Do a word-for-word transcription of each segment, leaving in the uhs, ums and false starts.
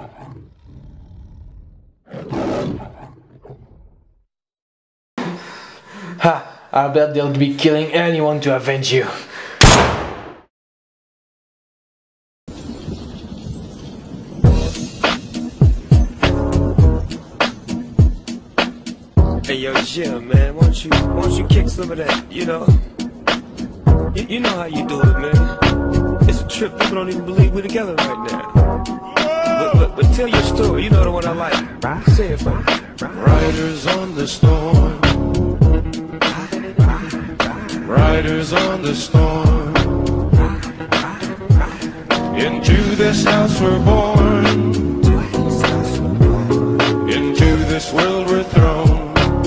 Ha! I bet they'll be killing anyone to avenge you. Hey yo, yeah, man, why don't you, why don't you kick some of that, you know? You, you know how you do it, man. It's a trip, people don't even believe we're together right now. But, but, but tell your story, you know the one I like. Say it, man. Riders on the storm. Riders on the storm. Into this house we're born. Into this world we're thrown.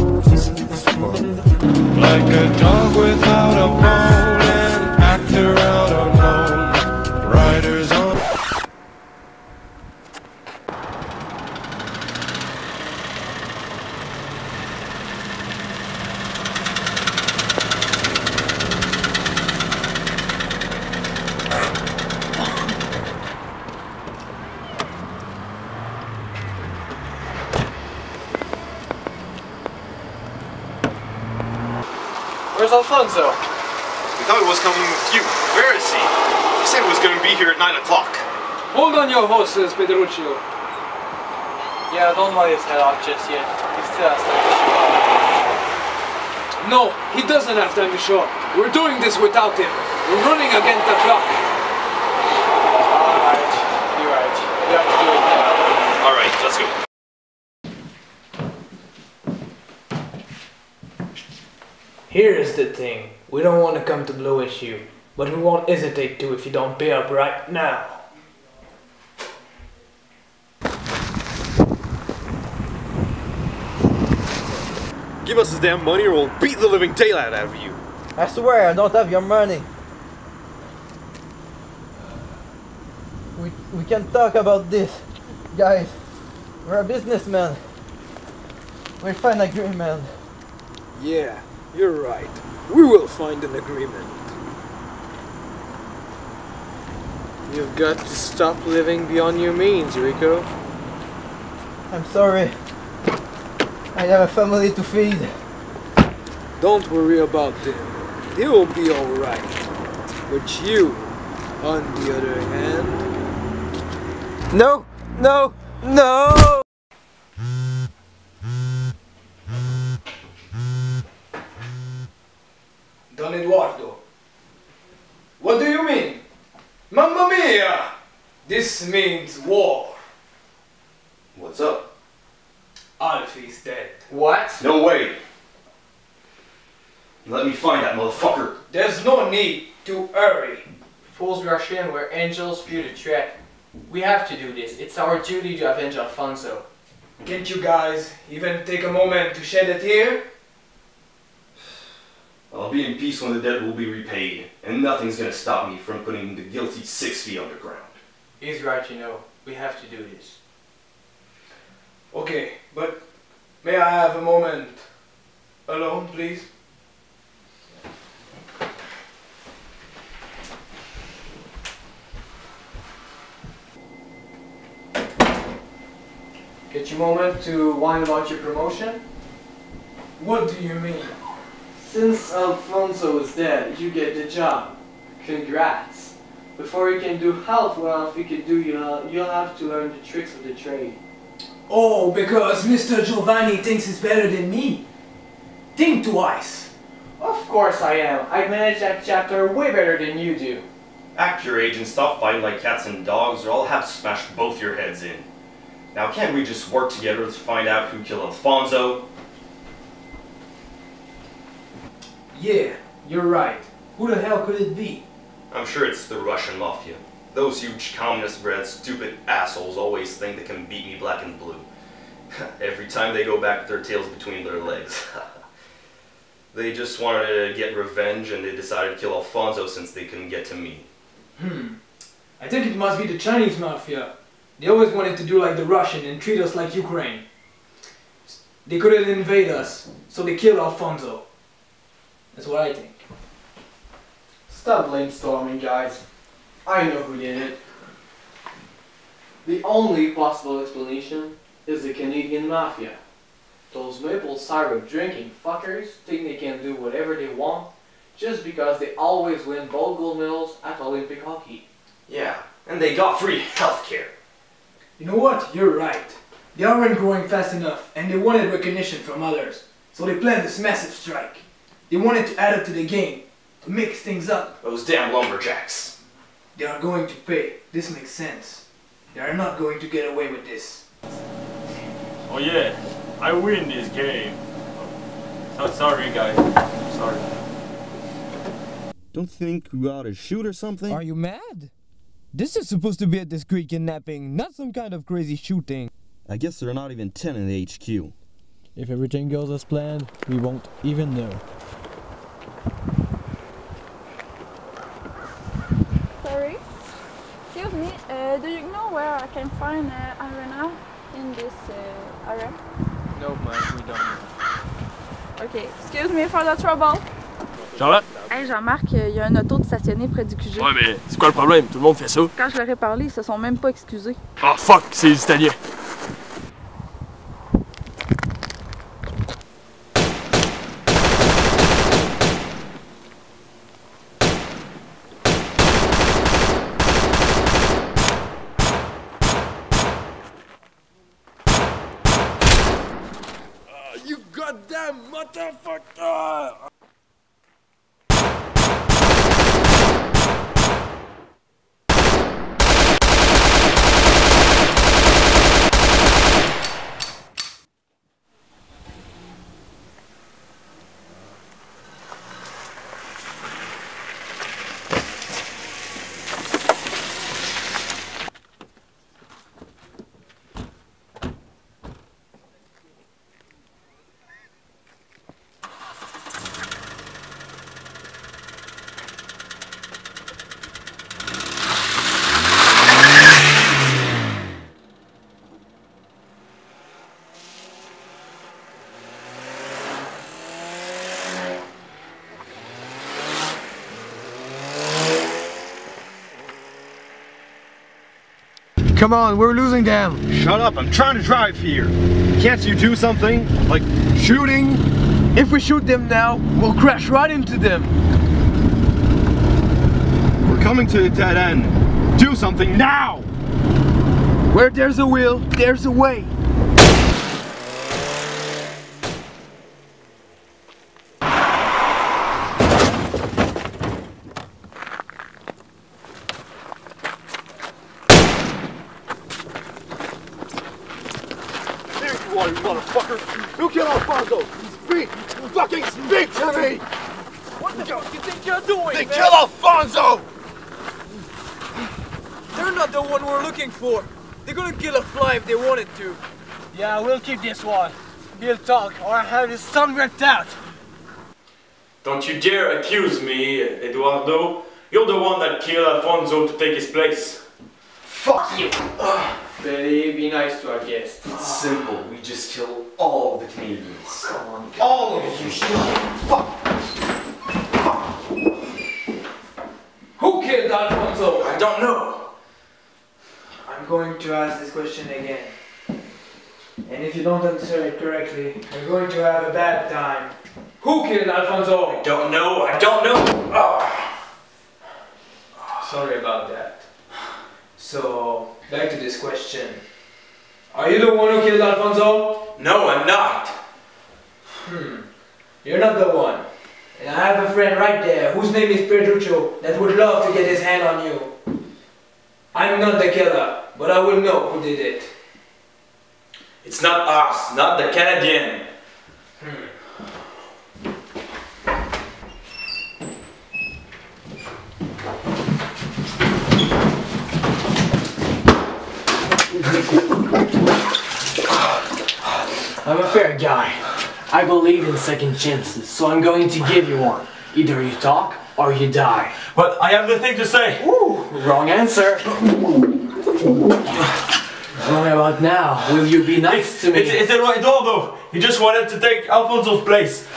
Like a dog without a bone, an actor out alone. Riders on. Where's Alfonso? We thought he was coming with you. Where is he? He said he was going to be here at nine o'clock. Hold on your horses, Pedruccio. Yeah, don't let his head off just yet. He still has time to show up. No, he doesn't have time to show up. We're doing this without him. We're running against the clock. Alright, you're right. We have to do it now. Alright, let's go. Here's the thing. We don't want to come to blow issue, but we won't hesitate to if you don't pay up right now. Give us the damn money or we'll beat the living daylight out of you. I swear I don't have your money. We, we can talk about this. Guys, we're a businessman. We'll find agreement. Yeah, you're right. We will find an agreement. You've got to stop living beyond your means, Rico. I'm sorry. I have a family to feed. Don't worry about them. They will be alright. But you, on the other hand... No! No! No! Don Eduardo. What do you mean? Mamma mia! This means war. What's up? Alfie's dead. What? No way. Let me find that motherfucker. There's no need to hurry. Fools rush in where angels fear to tread. We have to do this. It's our duty to avenge Alfonso. Can't you guys even take a moment to shed a tear? I'll be in peace when the debt will be repaid, and nothing's gonna stop me from putting the guilty six feet underground. He's right, you know. We have to do this. Okay, but may I have a moment alone, please? Get your moment to whine about your promotion? What do you mean? Since Alfonso is dead, you get the job. Congrats. Before you can do half what Alfie could do, you'll, you'll have to learn the tricks of the trade. Oh, because Mister Giovanni thinks he's better than me. Think twice. Of course I am. I manage that chapter way better than you do. Act your age and stop fighting like cats and dogs or I'll have to smash both your heads in. Now can't we just work together to find out who killed Alfonso? Yeah, you're right. Who the hell could it be? I'm sure it's the Russian mafia. Those huge communist-bred stupid assholes always think they can beat me black and blue. Every time they go back with their tails between their legs. They just wanted to get revenge and they decided to kill Alfonso since they couldn't get to me. Hmm. I think it must be the Chinese mafia. They always wanted to do like the Russian and treat us like Ukraine. They couldn't invade us, so they killed Alfonso. That's what I think. Stop blamestorming, guys. I know who did it. The only possible explanation is the Canadian Mafia. Those maple syrup drinking fuckers think they can do whatever they want just because they always win both gold medals at Olympic hockey. Yeah, and they got free healthcare. You know what? You're right. They aren't growing fast enough, and they wanted recognition from others. So they planned this massive strike. They wanted to add up to the game, to mix things up. Those damn lumberjacks. They are going to pay. This makes sense. They are not going to get away with this. Oh yeah, I win this game. So sorry guys, sorry. Don't think we ought to shoot or something? Are you mad? This is supposed to be a discreet kidnapping, not some kind of crazy shooting. I guess there are not even ten in the H Q. If everything goes as planned, we won't even know. Sorry? Excuse me, uh, do you know where I can find uh, Arena in this uh, area? No man, we don't. Okay, excuse me for the trouble. Charlotte? Hey Jean-Marc, il y a un auto de stationné près du Q G. Ouais mais c'est quoi le problème? Tout le monde fait ça. Quand je leur ai parlé, ils se sont même pas excusés. Oh fuck, c'est les Italiens. You goddamn motherfucker! Come on, we're losing them. Shut up, I'm trying to drive here. Can't you do something? Like shooting? If we shoot them now, we'll crash right into them. We're coming to a dead end. Do something now! Where there's a will, there's a way. You motherfucker! Who killed Alfonso? Speak! Fucking speak to me! What the fuck you think you're doing, They man? killed Alfonso! They're not the one we're looking for. They're gonna kill a fly if they wanted to. Yeah, we'll keep this one. He'll talk, or I'll have his son ripped out. Don't you dare accuse me, Eduardo. You're the one that killed Alfonso to take his place. Fuck you! Ugh. Betty, be nice to our guests. It's simple. We just kill all of the Canadians. Come on, All of you. Fuck. Who killed Alfonso? I don't know. I'm going to ask this question again. And if you don't answer it correctly, you're going to have a bad time. Who killed Alfonso? I don't know. I don't know. Oh. Sorry about that. So, back to this question. Are you the one who killed Alfonso? No, I'm not. Hmm. You're not the one. And I have a friend right there whose name is Pedruccio that would love to get his hand on you. I'm not the killer, but I will know who did it. It's not us, not the Canadian. Hmm. I'm a fair guy. I believe in second chances, so I'm going to give you one. Either you talk or you die. But I have nothing to say. Ooh, wrong answer. Wrong about now. Will you be nice It's, to me? it's, it's Eduardo. He just wanted to take Alfonso's place.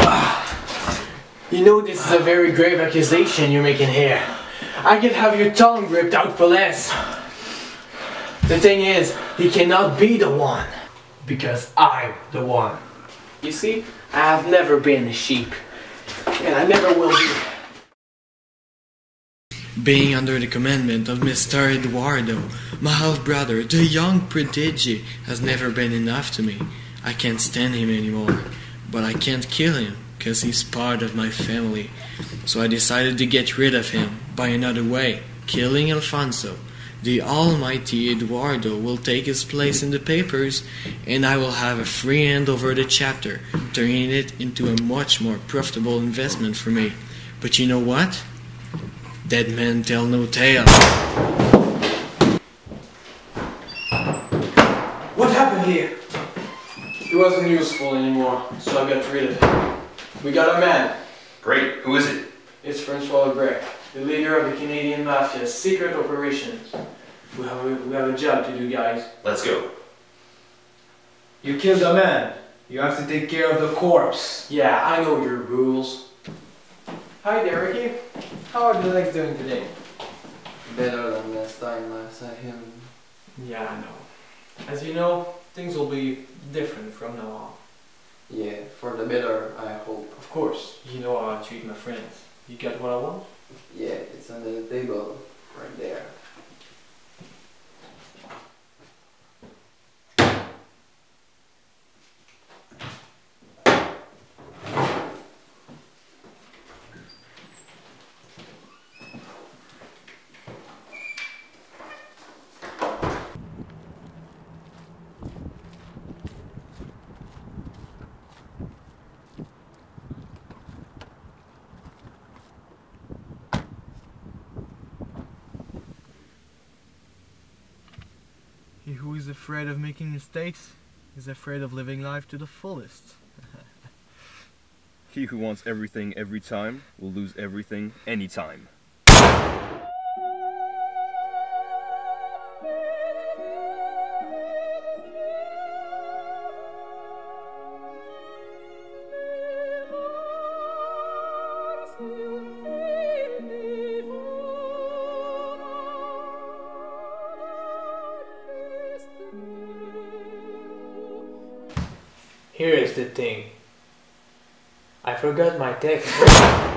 You know this is a very grave accusation you're making here. I could have your tongue ripped out for less. The thing is, he cannot be the one. Because I'm the one. You see, I have never been a sheep. And I never will be. Being under the commandment of Mister Eduardo, my half-brother, the young prodigy, has never been enough to me. I can't stand him anymore. But I can't kill him, cause he's part of my family. So I decided to get rid of him by another way, killing Alfonso. The almighty Eduardo will take his place in the papers, and I will have a free hand over the chapter, turning it into a much more profitable investment for me. But you know what? Dead men tell no tale. What happened here? He wasn't useful anymore, so I got rid of him. We got a man. Great. Who is it? It's Francois Lebrec, the leader of the Canadian Mafia's secret operations. We have, a, we have a job to do, guys. Let's go. You killed a man. You have to take care of the corpse. Yeah, I know your rules. Hi there, Ricky. How are the legs doing today? Better than last time I saw him. Yeah, I know. As you know, things will be different from now on. Yeah, for the better, I hope. Of course, you know how I treat my friends. You got what I want? Yeah, it's on the table, right there. He who is afraid of making mistakes is afraid of living life to the fullest. He who wants everything every time will lose everything anytime. Here is the thing. I forgot my text.